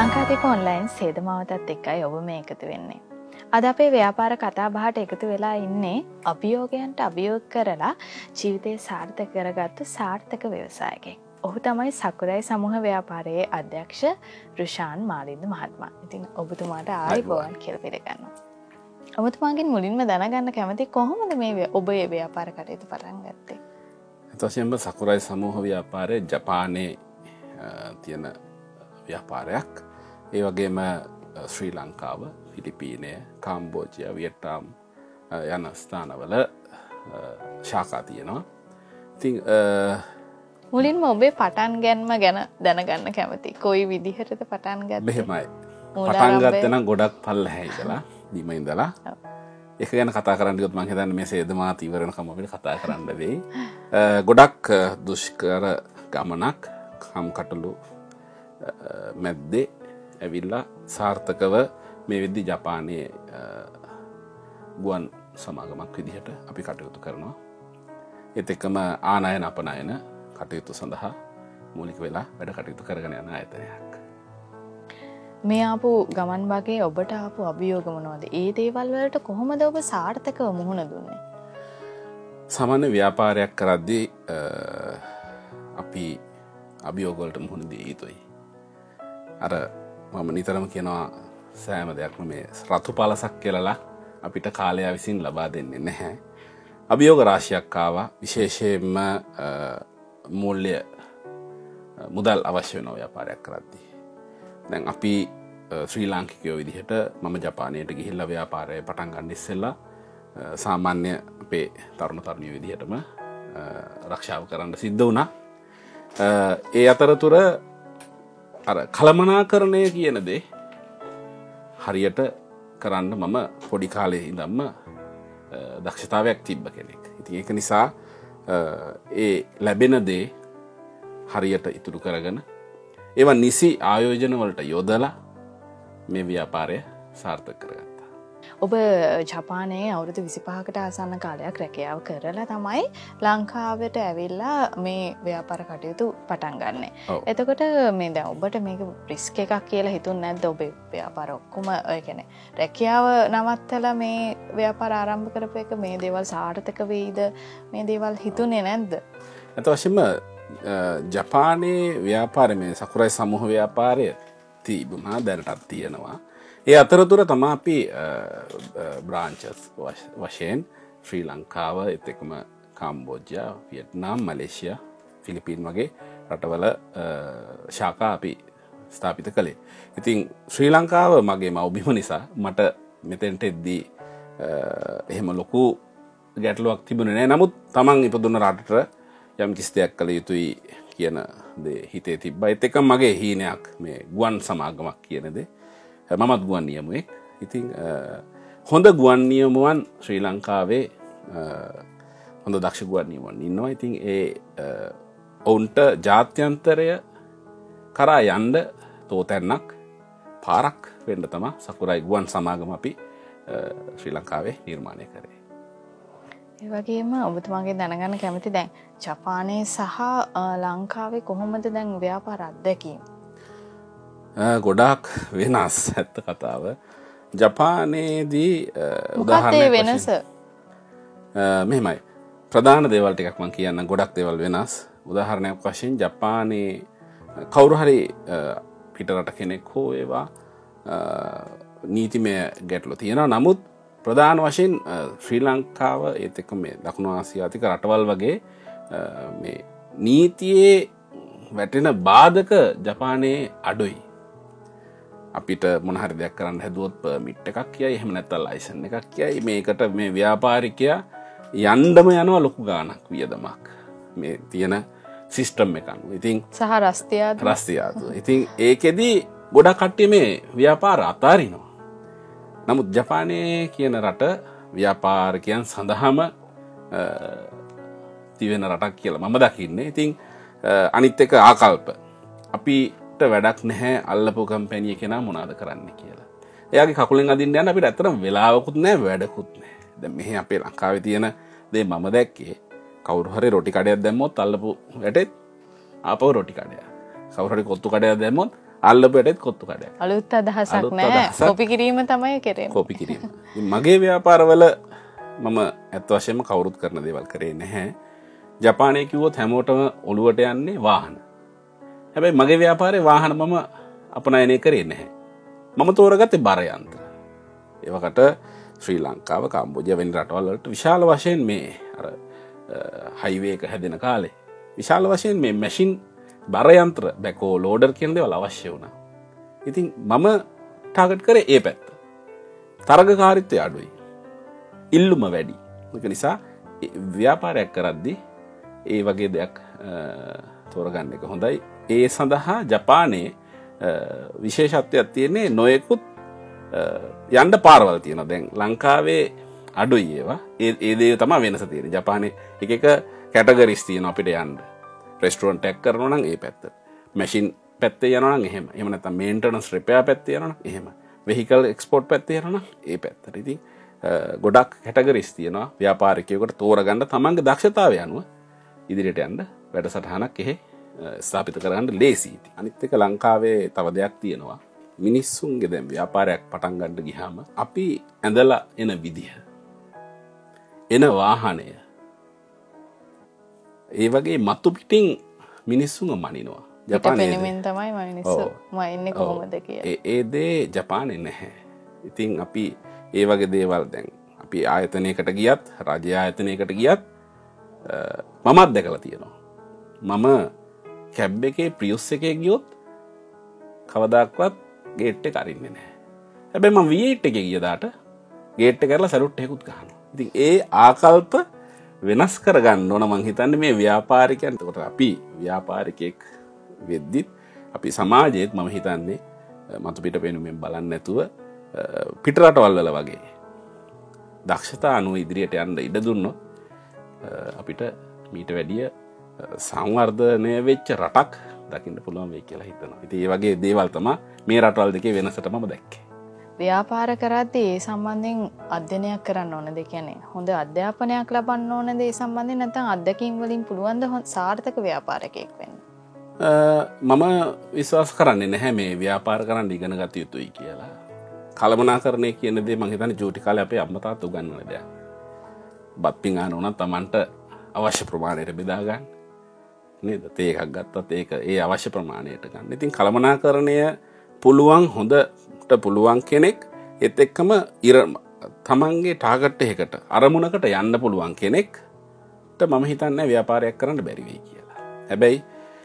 Lankadeepa online සේදමාවතත් එක්කයි ඔබ මේ එකතු වෙන්නේ. අද අපේ ව්‍යාපාර කතා බහට එකතු වෙලා ඉන්නේ අභියෝගයන්ට අභියෝග කරලා ජීවිතේ සාර්ථක කරගත්තු සාර්ථක ව්‍යවසායකයෙක්. ඔහු තමයි සකුරයි සමූහ ව්‍යාපාරයේ අධ්‍යක්ෂ රුෂාන් මාලින්ද මහත්මයා. ඉතින් ඔබතුමාට ආයිබෝවන් කියලා පිළිගන්නවා. ඔබතුමාගෙන් මුලින්ම දැනගන්න කැමති කොහොමද මේ ඔබ මේ ව්‍යාපාර කටයුතු පටන් ගත්තේ? එතකොටම සකුරයි සමූහ ව්‍යාපාරයේ ජපානයේ තියෙන ව්‍යාපාරයක්. ඒ වගේම ශ්‍රී ලංකාව, පිලිපීනය, කාම්බෝජියා, වියට්නාම් යන ස්ථානවල ශාඛා තියෙනවා. ඉතින් මුලින්ම ඔබේ පටන් ගැනීම ගැන දැනගන්න කැමතියි. කොයි විදිහටද පටන් ගත්තේ? මෙහෙමයි. පටන් ගත්තේ නම් ගොඩක් පල්ලෙහා ඉඳලා, බිම ඉඳලා. ඒක ගැන කතා කරන්න ගියොත් මම හිතන්නේ මේ සේදමාත ඉවර වෙනකම් අපිට කතා කරන්න වෙයි. ගොඩක් දුෂ්කර ගමනක්, කම්කටොළු මැද්දේ ඇවිල්ලා සාර්ථකව මේ වෙද්දි ජපානයේ ගුවන් සමාගමක් විදිහට අපි කටයුතු කරනවා. ඒත් එක්කම ආනයන අපනයන කටයුතු සඳහා මූලික වෙලා වැඩ කටයුතු කරගෙන යන ආයතනයක්. මේ ආපු ගමන් වගේ ඔබට ආපු අභියෝග මොනවද? ඒ දේවල් වලට කොහොමද ඔබ සාර්ථකව මුහුණ දුන්නේ? සාමාන්‍ය ව්‍යාපාරයක් කරද්දී අපි අභියෝග වලට මුහුණ දී යුතුයි. අර මම නිතරම කියනවා සෑම දෙයක්ම මේ රතු පළසක් කියලාලා අපිට කාලය විසින් ලබා දෙන්නේ නැහැ. අභියෝග රාශියක් ආවා. විශේෂයෙන්ම මූල්‍ය මුදල් අවශ්‍ය වෙන ව්‍යාපාරයක් කරද්දී. දැන් අපි ශ්‍රී ලාංකිකයෝ විදිහට මම ජපානයට ගිහිල්ලා ව්‍යාපාරය පටන් ගන්න ඉස්සෙල්ලා සාමාන්‍ය අපේ තරුණ තරුණියෝ විදිහටම ආරක්ෂාව කරන්න සිද්ධ වුණා. ඒ අතරතුර අර කලමනාකරණය කියන දේ හරියට කරන්න මම පොඩි කාලේ ඉඳන්ම දක්ෂතාවයක් තිබ්බ කෙනෙක්. ඉතින් ඒක නිසා ඒ ලැබෙන දේ හරියට ඉතුරු කරගෙන ඒවා නිසි ආයෝජන වලට යොදලා මේ ව්‍යාපාරය සාර්ථක කරගත්තා. ඔබ ජපානයේ අවුරුදු 25කට ආසන්න කාලයක් රැකියාව කරලා තමයි ලංකාවට ඇවිල්ලා මේ ව්‍යාපාර කටයුතු පටන් ගන්නෙ. එතකොට මේ දැන් ඔබට මේක රිස්ක් එකක් කියලා හිතුන්නේ නැද්ද? ඔබේ ව්‍යාපාර ඔක්කොම ඒ කියන්නේ රැකියාව නවත්තලා මේ ව්‍යාපාර ආරම්භ කරපු එක මේ දේවල් සාර්ථක වෙයිද? මේ දේවල් හිතුනේ නැද්ද? අතවශ්‍යම ජපානයේ ව්‍යාපාරය මේ සකුරයි සමූහ ව්‍යාපාරය තිබුණා, දැනටත් තියෙනවා. ඒ අතරතුර තමයි අපි බ්‍රාන්චස් වශයෙන් ශ්‍රී ලංකාව, ඒත් එක්කම කාම්බෝජියා, වියට්නාම්, මලේසියා, ෆිලිපීන් වගේ රටවල ශාඛා අපි ස්ථාපිත කළේ. ඉතින් ශ්‍රී ලංකාව මගේ මව්බිම නිසා මට මෙතෙන්ට එද්දී එහෙම ලොකු ගැටලුවක් තිබුණේ නැහැ. නමුත් Taman ඉපදුන රටට යම් කිසි දෙයක් කළ යුතුයි කියන දේ හිතේ තිබ්බා. ඒත් එක්කම මගේ හීනයක් මේ ගුවන් සමාගමක් කියන දේ. මමත් ගුවන් නියමුවෙක්. ඉතින් හොඳ ගුවන් නියමුවන් ශ්‍රී ලංකාවේ හොඳ දක්ෂ ගුවන් නියමුවන් ඉන්නවා. ඉතින් ඒ ඔවුන්ට ජාත්‍යන්තරය කරා යන්න තෝතැන්නක් පාරක් වෙන්න තමයි සකුරයි ගුවන් සමාගම අපි ශ්‍රී ලංකාවේ නිර්මාණය කරේ. ඒ වගේම ඔබතුමාගේ දැනගන්න කැමති දැන් ජපානයේ සහ ලංකාවේ කොහොමද දැන් ව්‍යාපාර අත්දැකීම්? ගොඩාක් වෙනස් ඇත්ත කතාව. ජපානයේදී උදාහරණයක් වෙනස මෙහෙමයි. ප්‍රධාන දේවල් ටිකක් මම කියන්නම්. ගොඩක් දේවල් වෙනස්. උදාහරණයක් වශයෙන් ජපානයේ කවුරු හරි පිටරට කෙනෙක් හෝ ඒවා නීතිමය ගැටලු තියෙනවා. නමුත් ප්‍රධාන වශයෙන් ශ්‍රී ලංකාව ඒත් එක්ක මේ දකුණු ආසියාතික රටවල් වගේ මේ නීතියේ වැටෙන බාධක ජපානයේ අඩුයි. අපිට මොන හරි දෙයක් කරන්න හැදුවොත් පර්මිට් එකක් කියයි, එහෙම නැත්නම් ලයිසන් එකක් කියයි. මේකට මේ ව්‍යාපාරිකයා යන්නම යනවා ලොකු ගාණක් වියදමක්. මේ තියෙන සිස්ටම් එක අනුව. ඉතින් සහ රස්තියාදු. ඉතින් ඒකෙදි ගොඩක් කට්ටිය මේ ව්‍යාපාර අතාරිනවා. නමුත් ජපානයේ කියන රට ව්‍යාපාරිකයන් සඳහාම තිවෙන රටක් කියලා මම දකින්නේ. ඉතින් අනිත් එක ආකල්ප. අපිට වැඩක් නැහැ අල්ලපු කම්පැනි කෙනා මොනවද කරන්න කියලා. එයාගේ කකුලෙන් අදින්න යන අපිට ඇත්තටම වෙලාවකුත් නැහැ, වැඩකුත් නැහැ. දැන් මෙහි අපේ ලංකාවේ තියෙන දේ මම දැක්කේ කවුරු හරි රොටි කඩයක් දැම්මොත් අල්ලපු වැටෙත් ආපහු රොටි කඩයක්. කවුරු හරි කොත්තු කඩයක් දැම්මොත් අල්ලපටත් කොත්තු කඩ අලුත් අදහසක් නෑ කොපි කිරීම තමයි කරේ කොපි කිරීම මගේ ව්‍යාපාරවල මම ඇත් වශයෙන්ම කවුරුත් කරන දේවල් කරේ නැහැ ජපානය කිව්වොත් හැමෝටම ඔළුවට යන්නේ වාහන හැබැයි මගේ ව්‍යාපාරේ වාහන මම අපනයනය කරේ නැහැ මම තෝරගත්තේ බර යන්ත්‍ර ඒවකට ශ්‍රී ලංකාව කම්බෝජියා වැනි රටවල් වලට විශාල වශයෙන් මේ අර හයිවේ එක හැදෙන කාලේ විශාල වශයෙන් මේ මැෂින් බර යන්ත්‍ර බැකෝ ලෝඩර් කියන දේවල් අවශ්‍ය වුණා. ඉතින් මම ටාගට් කරේ ඒ පැත්ත. තරගකාරීත්වය අඩුයි. ඉල්ලුම වැඩි. ඒක නිසා ව්‍යාපාරයක් කරද්දී ඒ වගේ දෙයක් තෝරගන්න එක හොඳයි. ඒ සඳහා ජපානයේ විශේෂත්වයක් තියෙන්නේ නොයෙකුත් යන්න පාරවල් තියෙනවා. දැන් ලංකාවේ අඩුයි ඒවා. ඒ දේ තමයි වෙනස තියෙන්නේ. ජපානයේ එක එක කැටගරිස් තියෙනවා අපිට යන්න. රෙස්ටුරන්ට් එකක් කරනවා නම් ඒ පැත්ත. මැෂින් පැත්තේ යනවා නම් එහෙම. එහෙම නැත්නම් මේන්ටනන්ස් රිපෙයාර් පැත්තේ යනවා නම් එහෙම. වෙහිකල් එක්ස්පෝර්ට් පැත්තේ යනවා නම් ඒ පැත්තට. ඉතින් ගොඩක් කැටගරිස් තියෙනවා. ව්‍යාපාරිකයෙකුට තෝරගන්න තමන්ගේ දක්ෂතාවය අනුව ඉදිරියට යන්න වැඩසටහනක් එහෙ ස්ථාපිත කරගන්න ලේසියි. අනිත් එක ලංකාවේ තව දෙයක් තියෙනවා. මිනිස්සුන්ගේ දැන් ව්‍යාපාරයක් පටන් ගන්න ගියාම අපි ඇඳලා එන විදිහ එන වාහනය ඒ වගේ මතු පිටින් මිනිස්සුන්ව මනිනවා. ජපානයේ පෙනෙමින් තමයි මිනිස්සු මනින්නේ කොහොමද කියලා. ඒ දේ ජපානයේ නැහැ. ඉතින් අපි ඒ වගේ දේවල් දැන් අපි ආයතනයකට ගියත් රාජ්‍ය ආයතනයකට ගියත් මමත් දැකලා තියෙනවා. මම කැබ් එකේ ප්‍රියුස් එකේ ගියොත් කවදාක්වත් ගේට් එක අරින්නේ නැහැ. හැබැයි මම V8 එකේ ගිය දාට ගේට් එක කරලා සැලුට් එකකුත් ගහනවා. ඉතින් ඒ ආකල්ප වෙනස් කරගන්න ඕන මං හිතන්නේ මේ ව්‍යාපාරිකයන්. එතකොට අපි ව්‍යාපාරිකයෙක් වෙද්දිත් අපි සමාජයේත් මම හිතන්නේ මතු පිට පෙනුමෙන් බලන්නේ නැතුව පිට රටවල් වල වගේ දක්ෂතා අනුව ඉදිරියට යන්න ඉඩ දුන්නොත් අපිට මීට වැඩිය සංවර්ධනය වෙච්ච රටක් දකින්න පුළුවන් වෙයි කියලා හිතනවා. ඉතින් මේ වගේ දේවල් තමයි මේ රටවල් දෙකේ වෙනසට මම දැක්කේ. ව්‍යාපාර කරද්දී ඒ සම්බන්ධයෙන් අධ්‍යයනයක් කරන්න ඕනද? කියන්නේ හොඳ අධ්‍යාපනයක් ලබන්න ඕනද ඒ සම්බන්ධයෙන් නැත්නම් අත්දැකීම් වලින් පුළුවන් ද සාර්ථක ව්‍යාපාරකයෙක් වෙන්න? මම විශ්වාස කරන්නේ නැහැ මේ ව්‍යාපාර කරන්න ඉගෙන ගත යුතුයි කියලා. කළමනාකරණය කියන දේ මම හිතන්නේ ජූටි කාලේ අපේ අම්මා තාත්තා උගන්වන දෙයක්. බත් පිඟාන උනත් Tamanට අවශ්‍ය ප්‍රමාණයට බෙදා ගන්න. නේද? තේ එකක් ගත්තත් ඒක ඒ අවශ්‍ය ප්‍රමාණයට ගන්න. ඉතින් කළමනාකරණය පුළුවන් හොඳට පුළුවන් කෙනෙක් ඒත් එක්කම තමන්ගේ ටාගට් එකකට අරමුණකට යන්න පුළුවන් කෙනෙක්ට මම හිතන්නේ ව්‍යාපාරයක් කරන්න බැරි වෙයි කියලා. හැබැයි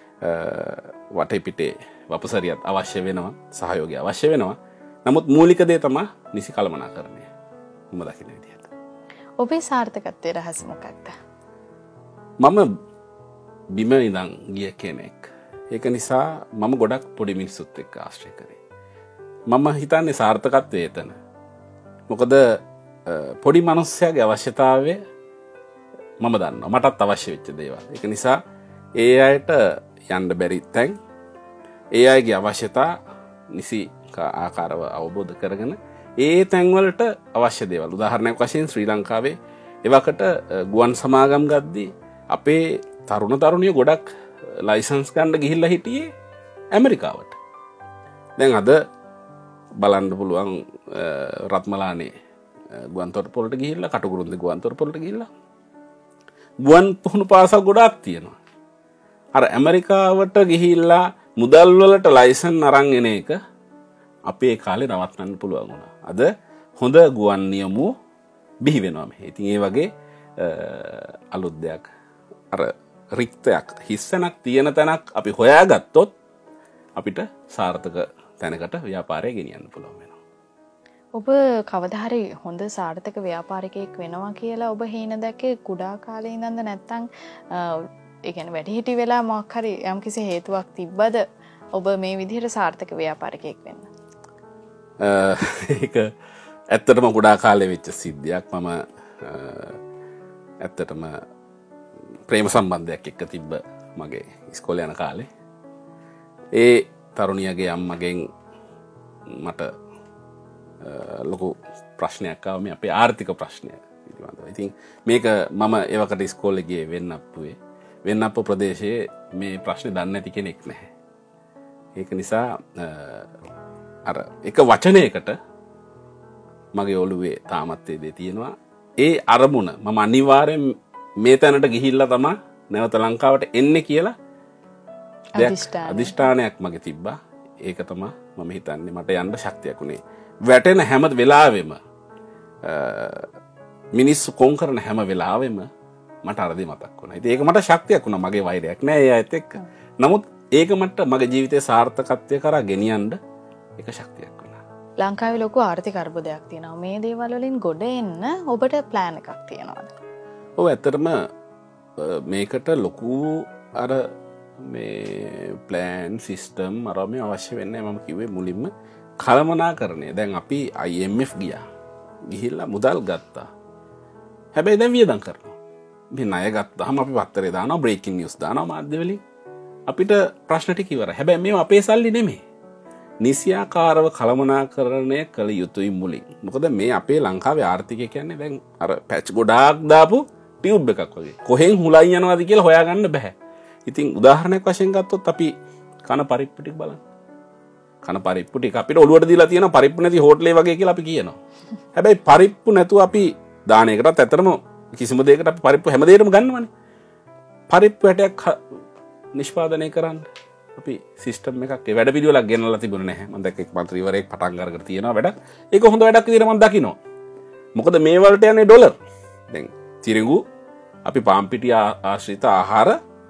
වටේ වපසරියත් අවශ්‍ය වෙනවා, සහයෝගය අවශ්‍ය වෙනවා. නමුත් මූලික දේ තමයි නිසි කළමනාකරණය. මම දකින විදිහට. ඔබේ සාර්ථකත්වයේ රහස මොකක්ද? මම බිම ඉඳන් ගිය කෙනෙක්. ඒක නිසා මම ගොඩක් පොඩි මිනිස්සුත් එක්ක ආශ්‍රය කරේ. මම හිතන්නේ සාර්ථකත්වයේ එතන. මොකද පොඩි මිනිස්සයාගේ අවශ්‍යතාවය මම දන්නවා. මටත් අවශ්‍ය වෙච්ච දේවල්. ඒක නිසා ඒ අයට යන්න බැරි තැන් ඒ අයගේ අවශ්‍යතා නිසි ආකාරව අවබෝධ කරගෙන ඒ තැන්වලට අවශ්‍ය දේවල්. උදාහරණයක් වශයෙන් ශ්‍රී ලංකාවේ එවකට ගුවන් සමාගම් ගද්දී අපේ තරුණියෝ ගොඩක් ලයිසන්ස් ගන්න ගිහිල්ලා හිටියේ ඇමරිකාවට. දැන් අද බලන්න පුළුවන් රත්මලානේ ගුවන්තොටුපොළට ගිහිල්ලා කටුකුරුන්ද ගුවන්තොටුපොළට ගිහිල්ලා ගුවන් පුහුණු පාසල් ගොඩාක් තියෙනවා. අර ඇමරිකාවට ගිහිල්ලා මුදල් වලට ලයිසන් අරන් එන එක අපේ කාලේ නවත්තන්න පුළුවන් වුණා. අද හොඳ ගුවන් නියමුව බිහි වෙනවා මෙහි. ඉතින් ඒ වගේ අලුත් දෙයක් අර රික්තයක් හිස්සනක් තියෙන තැනක් අපි හොයාගත්තොත් අපිට සාර්ථක තැනකට ව්‍යාපාරය ගෙනියන්න පුළුවන් වෙනවා. ඔබ කවදා හරි හොඳ සාර්ථක ව්‍යාපාරිකයෙක් වෙනවා කියලා ඔබ හේන දැක්කේ කුඩා කාලේ ඉඳන්ද නැත්නම් ඒ කියන්නේ වැඩිහිටි වෙලා මොකක් හරි යම්කිසි හේතුවක් තිබ්බද ඔබ මේ විදිහට සාර්ථක ව්‍යාපාරිකයෙක් වෙන්න? ඒක ඇත්තටම කුඩා කාලේ වෙච්ච සිද්ධියක්. මම ඇත්තටම ප්‍රේම සම්බන්ධයක් එක්ක තිබ්බ මගේ ඉස්කෝලේ යන කාලේ. ඒ තරුණියගේ අම්මගෙන් මට ලොකු ප්‍රශ්නයක් ආව මේ අපේ ආර්ථික ප්‍රශ්නය පිළිබඳව. ඉතින් මේක මම ඒවකට ඉස්කෝලේ ගියේ වෙන්නප්පුවේ. වෙන්නප්පු ප්‍රදේශයේ මේ ප්‍රශ්නේ දන්නේ නැති කෙනෙක් නැහැ. ඒක නිසා අර එක වචනයකට මගේ ඔළුවේ තාමත් ඒ දේ තියෙනවා. ඒ අරමුණ මම අනිවාර්යෙන් මේ තැනට ගිහිල්ලා තමයි නැවත ලංකාවට එන්නේ කියලා අදිෂ්ඨානයක් මගේ තිබ්බා. ඒක තමයි මම හිතන්නේ මට යන්න ශක්තියක් උනේ. වැටෙන හැම වෙලාවෙම මිනිස්සු කොන් කරන හැම වෙලාවෙම මට අරදී මතක් වුණා. ඉතින් ඒක මට ශක්තියක් වුණා. මගේ වෛරයක් නෑ ඒ අයත් එක්ක. නමුත් ඒක මට මගේ ජීවිතයේ සාර්ථකත්වය කරා ගෙනියන්න ඒක ශක්තියක් වුණා. ලංකාවේ ලොකු ආර්ථික අර්බුදයක් තියෙනවා. මේ දේවල් වලින් ගොඩ එන්න ඔබට ප්ලෑන් එකක් තියෙනවද? ඔව් ඇත්තටම මේකට ලොකු අර මේ ප්ලෑන් සිස්ටම් අර මේ අවශ්‍ය වෙන්නේ මම කිව්වේ මුලින්ම කළමනාකරණය. දැන් අපි IMF ගියා. ගිහිල්ලා මුදල් ගත්තා. හැබැයි දැන් වියදම් කරනවා. මේ ණය ගත්තාම අපි පත්තරේ දානවා, බ්‍රේකින් නිවුස් දානවා මාධ්‍ය වලින්. අපිට ප්‍රශ්න ටික ඉවරයි. හැබැයි මේවා අපේ සල්ලි නෙමෙයි. නිසියාකාරව කළමනාකරණය කළ යුතුයි මුලින්. මොකද මේ අපේ ලංකාවේ ආර්ථිකය කියන්නේ දැන් අර පැච් ගොඩාක් දාපු ටියුබ් එකක් වගේ. කොහෙන් හුලයි යනවාද කියලා හොයාගන්න බෑ. ඉතින් උදාහරණයක් වශයෙන් ගත්තොත් අපි කන පරිප්පු ටික බලන්න. කන පරිප්පු ටික අපිට ඔළුවට දීලා තියෙන පරිප්පු නැති හෝටලේ වගේ කියලා අපි කියනවා. හැබැයි පරිප්පු නැතුව අපි දාන එකටත් ඇත්තටම කිසිම දෙයකට අපි පරිප්පු හැම දෙයකටම ගන්නවනේ. පරිප්පු හැටයක් නිෂ්පාදනය කරන්න අපි සිස්ටම් එකක් ඒ වැඩ පිළිවෙලක් ගෙනල්ලා තිබුණේ නැහැ. මම දැක්ක එක් මන්ත්‍රීවරයෙක් පටන් අරගෙන තියෙනවා වැඩක්. ඒක හොඳ වැඩක් විදිහට මම දකිනවා. මොකද මේ වලට යන්නේ ඩොලර්. දැන් තිරිඟු අපි පාම් පිටි ආශ්‍රිත ආහාර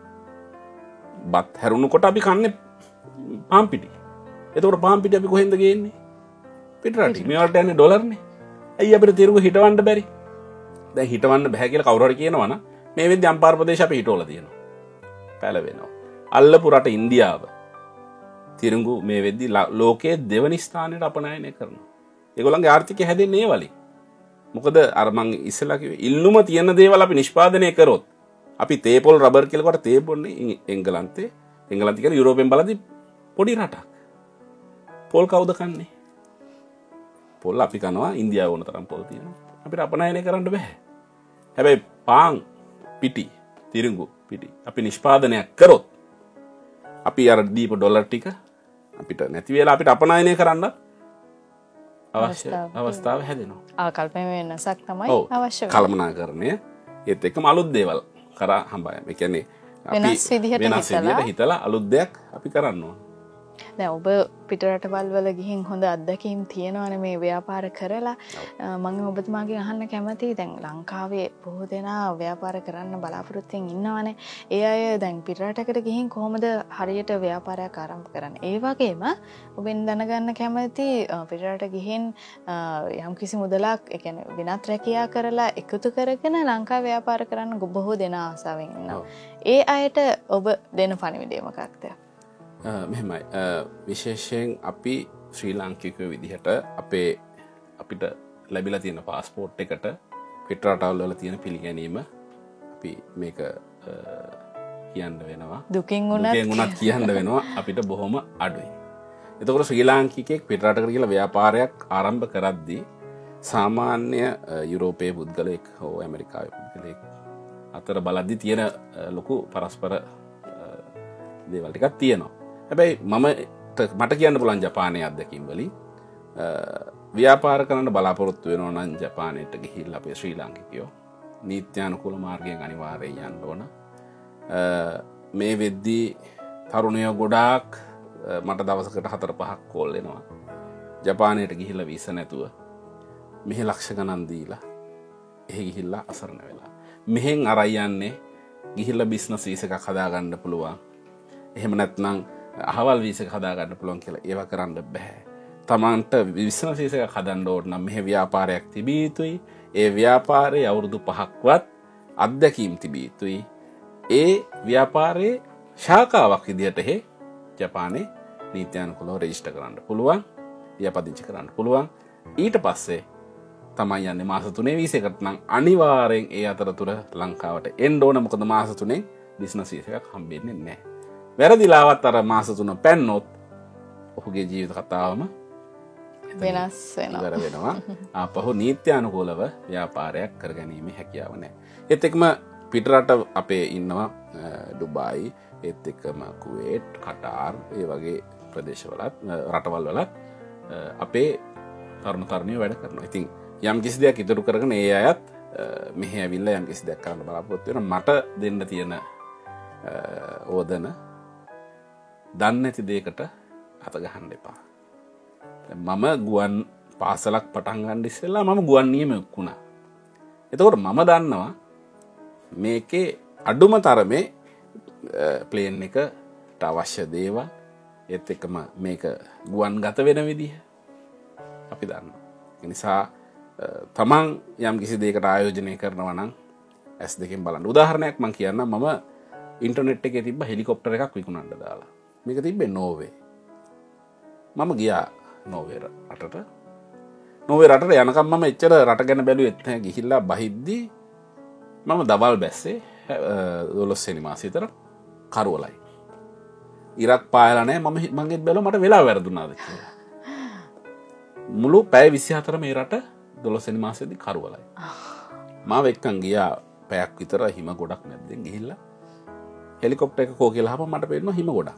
බත් හැරුණකොට අපි කන්නේ පාම් පිටි. එතකොට පාම් පිටි අපි කොහෙන්ද ගේන්නේ? පිටරට. මේ වලට යන්නේ ඩොලර්නේ. ඇයි අපිට තිරිඟු හිටවන්න බැරි? දැන් හිටවන්න බෑ කියලා කවුරු හරි කියනවනම් මේ වෙද්දි අම්පාර ප්‍රදේශ අපි හිටවලා තියෙනවා. පැලවෙනවා. අල්ලපු රට ඉන්දියාව තිරිඟු මේ වෙද්දි ලෝකයේ දෙවනි ස්ථානයට අපනයනය කරනවා. ඒගොල්ලන්ගේ ආර්ථිකය හැදෙන්නේ ඒ වලින්. මොකද අර මං ඉස්සෙල්ලා කිව්වේ ඉල්ලුම තියෙන දේවල් අපි නිෂ්පාදනය කරොත් අපි තේපොල් රබර් කියලා කොට තේ බොන්නේ එංගලන්තේ කියන්නේ යුරෝපෙන් බලද්දි පොඩි රටක්. පොල් කවුද කන්නේ? පොල් අපි කනවා ඉන්දියාව ඕන තරම් පොල් තියෙනවා. අපිට අපනයනය කරන්න බෑ. හැබැයි පාන් පිටි තිරිඟු පිටි අපි නිෂ්පාදනයක් කරොත් අපි අර දීපු ඩොලර් ටික අපිට නැති වෙලා අපිට අපනයනය කරන්න අවශ්‍ය අවස්ථාව හැදෙනවා. ආකල්පයේ වෙනසක් තමයි අවශ්‍ය වෙන්නේ. කළමනාකරණය ඒත් එක්කම අලුත් දේවල් කරා හම්බයි. ඒ කියන්නේ අපි වෙනස් විදිහට හිතලා අලුත් දෙයක් අපි කරන්න ඕන. දැන් ඔබ පිටරටවල් වල ගිහින් හොඳ අත්දැකීම් තියෙනවනේ මේ ව්‍යාපාර කරලා. මම ඔබතුමාගෙන් අහන්න කැමතියි දැන් ලංකාවේ බොහෝ දෙනා ව්‍යාපාර කරන්න බලාපොරොත්තුෙන් ඉන්නවනේ. ඒ අය දැන් පිටරටකට ගිහින් කොහොමද හරියට ව්‍යාපාරයක් ආරම්භ කරන්නේ? ඒ වගේම ඔබෙන් දැනගන්න කැමතියි පිටරට ගිහින් යම්කිසි මුදලක් ඒ කියන්නේ වෙනත් රැකියා කරලා එකතු කරගෙන ලංකාවේ ව්‍යාපාර කරන්න බොහෝ දෙනා ආසාවෙන් ඉන්නවා. ඒ අයට ඔබ දෙන පණිවිඩය මොකක්ද? මෙහෙමයි විශේෂයෙන් අපි ශ්‍රී ලාංකිකයෝ විදිහට අපිට ලැබිලා තියෙන පාස්පෝර්ට් එකට පිටරටවල් වල තියෙන පිළිගැනීම අපි මේක කියන්න වෙනවා. දුකින් වුණත් කියන්න වෙනවා අපිට බොහොම අඩුයි. එතකොට ශ්‍රී ලාංකිකයෙක් පිටරටකට ගිහලා ව්‍යාපාරයක් ආරම්භ කරද්දී සාමාන්‍ය යුරෝපයේ පුද්ගලයෙක් හෝ ඇමරිකාවේ පුද්ගලයෙක් අතර බලද්දී තියෙන ලොකු පරස්පර දේවල් ටිකක් තියෙනවා. හැබැයි මට කියන්න පුළුවන් ජපානයේ අත්දැකීම් වලින් ව්‍යාපාර කරන්න බලාපොරොත්තු වෙනවා නම් ජපානයට ගිහිල්ලා අපේ ශ්‍රී ලාංකිකයෝ නීත්‍යානුකූල මාර්ගයෙන් අනිවාර්යයෙන් යන්න ඕන. මේ වෙද්දී තරුණයෝ ගොඩාක් මට දවසකට 4-5ක් කෝල් එනවා. ජපානයට ගිහිල්ලා වීසා නැතුව මෙහි ලක්ෂ ගණන් දීලා එහෙ ගිහිල්ලා අසරණ වෙලා. මෙහෙන් අරයි යන්නේ ගිහිල්ලා බිස්නස් වීසා එකක් හදාගන්න පුළුවන්. එහෙම නැත්නම් අහවල් වීසා එකක් හදාගන්න පුළුවන් කියලා ඒවා කරන්න බෑ. තමන්ට බිස්නස් වීසා එකක් හදන්න ඕන නම් මෙහි ව්‍යාපාරයක් තිබිය යුතුයි. ඒ ව්‍යාපාරයේ අවුරුදු 5ක්වත් අත්දැකීම් තිබිය යුතුයි. ඒ ව්‍යාපාරයේ ශාඛාවක් විදිහට ජපානයේ නීත්‍යානුකූලව රෙජිස්ටර් කරන්න පුළුවන්. ලියාපදිංචි කරන්න පුළුවන්. ඊට පස්සේ තමයි යන්නේ මාස 3 වීසා එකට නම් අනිවාර්යෙන් ඒ අතරතුර ලංකාවට එන්න ඕන. මොකද මාස 3 බිස්නස් වීසා එකක් හම්බෙන්නේ නැහැ. වැරදිලාවත් අර මාස 3 පැන්නොත් ඔහුගේ ජීවිත කතාවම වෙනස් වෙනවා. ආපහු නීත්‍යානුකූලව ව්‍යාපාරයක් කරගැනීමේ හැකියාව නැහැ. ඒත් එක්කම පිටරට අපේ ඉන්නවා ඩුබායි, ඒත් එක්කම කුවේට්, කටාර්, ඒ වගේ ප්‍රදේශවලත් රටවල් වලත් අපේ තරුණ තරුණියෝ වැඩ කරනවා. ඉතින් යම් කිසි දෙයක් ඉතුරු කරගෙන ඒ අයත් මෙහෙ ඇවිල්ලා යම් කිසි දෙයක් කරන්න බලාපොරොත්තු වෙනවා. මට දෙන්න තියෙන ඕදන දන්නේ නැති දෙයකට අත ගහන්න එපා. මම ගුවන් පාසලක් පටන් ගන්න ඉස්සෙල්ලා මම ගුවන් නියමයක් වුණා. එතකොට මම දන්නවා මේකේ අඩුම තරමේ ප්ලේන් එකට අවශ්‍ය දේවල් ඒත් එක්කම මේක ගුවන් ගත වෙන විදිහ අපි දන්නවා. ඒ නිසා තමන් යම් කිසි දෙයකට ආයෝජනය කරනවා නම් S2 බලන්න. උදාහරණයක් මම කියන්නම්. මම ඉන්ටර්නෙට් එකේ තිබ්බ හෙලිකොප්ටර් එකක් විකුණන්න දාලා. මේක තිබ්බේ නෝර්වේ. මම ගියා නෝර්වේ රටට. නෝර්වේ රටට යනකම් මම එච්චර රට ගැන බැලුවෙත් නැහැ. ගිහිල්ලා බහිද්දී මම දවල් බැස්සේ 12 වෙනි මාසෙ විතර කරවලයි. ඉරක් පායලා නැහැ. මම ඒත් බැලුවා මට වෙලා වැරදුනාද කියලා. මුළු පැය 24 මේ රට 12 වෙනි මාසෙදී කරවලයි. මාව එක්කන් ගියා පැයක් විතර හිම ගොඩක් නැද්දෙන් ගිහිල්ලා හෙලිකොප්ටර් එක කෝ කියලා අහපම මට පේනවා හිම ගොඩක්.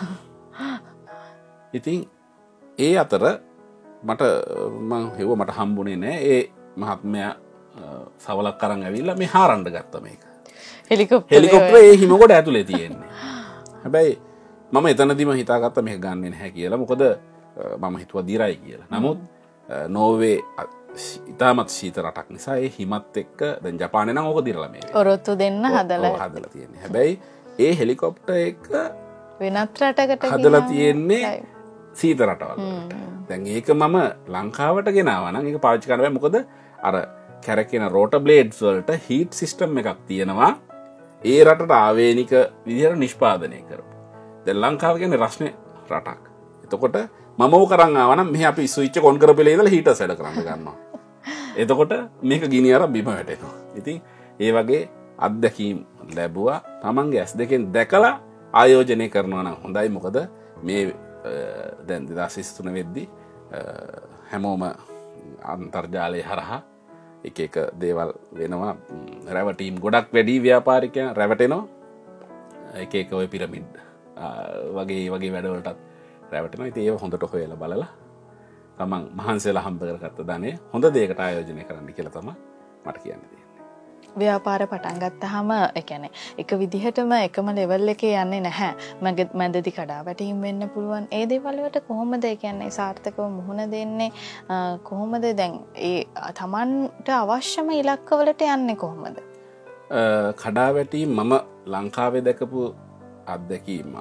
ඉතින් ඒ අතර මට මං හෙව්ව මට හම්බුනේ නෑ. ඒ මහත්මයා සවලක් අරන් ඇවිල්ලා මේ හාරන්න ගත්තා මේක. හෙලිකොප්ටර් ඒ හිම ගොඩ ඇතුලේ තියෙන්නේ. හැබැයි මම එතනදිම හිතාගත්තා මේක ගන්නෙ නැහැ කියලා. මොකද මම හිතුවා දිරයි කියලා. නමුත් නෝර්වේ ඉතාමත් ශීත රටක් නිසා ඒ හිමත් එක්ක දැන් ජපානේ නම් ඕක දිරලා මේ ඔරොත්තු දෙන්න හදලා තියෙන්නේ. හැබැයි ඒ හෙලිකොප්ටර් එක වෙනත් රටකට හදලා තියෙන්නේ සීත රටවල් වලට. දැන් ඒක මම ලංකාවට ගෙනාවා නම් ඒක පාවිච්චි කරන්න බෑ. මොකද අර කැරකෙන රෝටර් බ්ලේඩ්ස් වලට හීට් සිස්ටම් එකක් තියෙනවා. ඒ රටට ආවේනික විදිහට නිෂ්පාදනය කරපු. දැන් ලංකාව කියන්නේ රස්නේ රටක්. එතකොට මම ඕක කරන් ආවා නම් මෙහි අපි ස්විච් එක ඔන් කරපෙලා ඉඳලා හීටර්ස් වැඩ කරන්න ගන්නවා. එතකොට මේක ගිනි අර බිම වැටෙනවා. ඉතින් ඒ වගේ අත්දැකීම් ලැබුවා. තමන්ගේ S2 දැකලා ආයෝජනය කරනවා නම් හොඳයි. මොකද මේ දැන් 2023 වෙද්දී හැමෝම අන්තර්ජාලය හරහා එක එක දේවල් වෙනවා. රැවටීම් ගොඩක් වැඩි ව්‍යාපාරිකයන් රැවටෙනවා. එක එක ඔය පිරමිඩ් වගේ වැඩවලටත් රැවටෙනවා. ඉතින් ඒව හොඳට හොයලා බලලා තමන් මහන්සියලා හම්බ කරගත්ත ධනෙ හොඳ දෙයකට ආයෝජනය කරන්න කියලා තමයි මට කියන්න තියෙන්නේ. ව්‍යාපාර පටන් ගත්තාම ඒ කියන්නේ එක විදිහටම එකම ලෙවල් එකේ යන්නේ නැහැ. මැදදී කඩාවැටීම් වෙන්න පුළුවන්. ඒ දේවල් වලට කොහොමද ඒ කියන්නේ සාර්ථකව මුහුණ දෙන්නේ? කොහොමද දැන් ඒ තමන්ට අවශ්‍යම ඉලක්කවලට යන්නේ කොහොමද? කඩාවැටීම් මම ලංකාවේ දැකපු අත්දැකීමක්.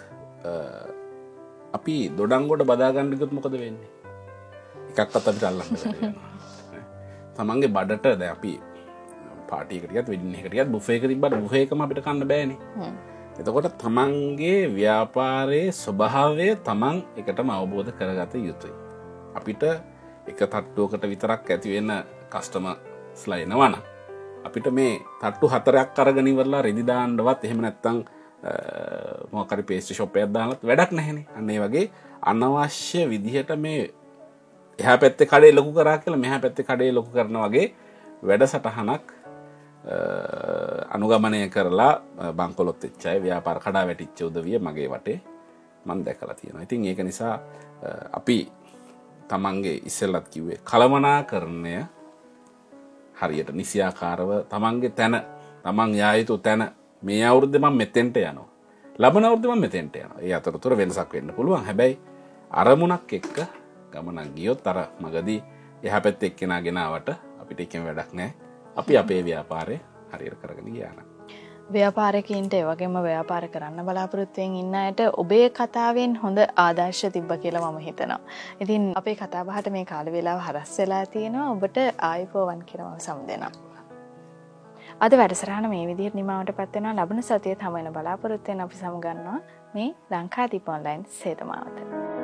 අපි දොඩංගොඩ බදාගන්න ගියොත් මොකද වෙන්නේ? එකක්වත් අපිට අල්ලන්න බැහැ. තමන්ගේ බඩට දැන් අපි පාටි එකට ගියත් වෙඩින් එකකට ගියත් බුෆේ එක තිබ්බට බුෆේ එකම අපිට කන්න බෑනේ. එතකොට තමන්ගේ ව්‍යාපාරයේ ස්වභාවය තමන් එකටම අවබෝධ කරගත යුතුයි. අපිට එක තට්ටුවකට විතරක් ඇති වෙන කස්ටමර්ස්ලා එනවා නම් අපිට මේ තට්ටු 4ක් අරගෙන ඉවරලා රෙදි දාන්නවත් එහෙම නැත්නම් මොකක් හරි පේස්ට්‍රි ෂොප් එකක් දාන්නත් වැඩක් නැහැනේ. අන්න ඒ වගේ අනවශ්‍ය විදිහට මේ එහා පැත්තේ කඩේ ලොකු කරා කියලා මෙහා පැත්තේ කඩේ ලොකු කරන වගේ වැඩසටහනක් අනුගමනය කරලා බංකොලොත් වෙච්ච අය ව්‍යාපාර කඩා වැටිච්ච උදවිය මගේ වටේ මම දැකලා තියෙනවා. ඉතින් ඒක නිසා අපි තමන්ගේ ඉස්සෙල්ලත් කිව්වේ කලමනාකරණය හරියට නිසියාකාරව තමන්ගේ තැන තමන් යා යුතු තැන මේ අවුරුද්දේ මම මෙතෙන්ට යනවා. ලබන අවුරුද්දේ මම මෙතෙන්ට යනවා. ඒ අතරතුර වෙනසක් වෙන්න පුළුවන්. හැබැයි අරමුණක් එක්ක ගමනක් ගියොත් අර මගදී එහා පැත්තේ එක්කෙනා ගෙනාවට අපිට එකම වැඩක් නැහැ. අපි අපේ ව්‍යාපාරේ හරියට කරගෙන ගියා නම්. ව්‍යාපාරිකයින්ට ඒ වගේම ව්‍යාපාර කරන්න බලාපොරොත්තු වෙන ඉන්න අයට ඔබේ කතාවෙන් හොඳ ආදර්ශ තිබ්බ කියලා මම හිතනවා. ඉතින් අපේ කතා බහට මේ කාල වේලාව හරස් වෙලා තියෙනවා. ඔබට ආයුබෝවන් කියලා මම සමුදෙනවා. අද වැඩසටහන මේ විදිහට නිමාවටපත් වෙනවා. ලබන සතියේ තම වෙන බලාපොරොත්තු වෙන අපි සමු ගන්නවා මේ ලංකාදීප ඔන්ලයින් සේතමාවත.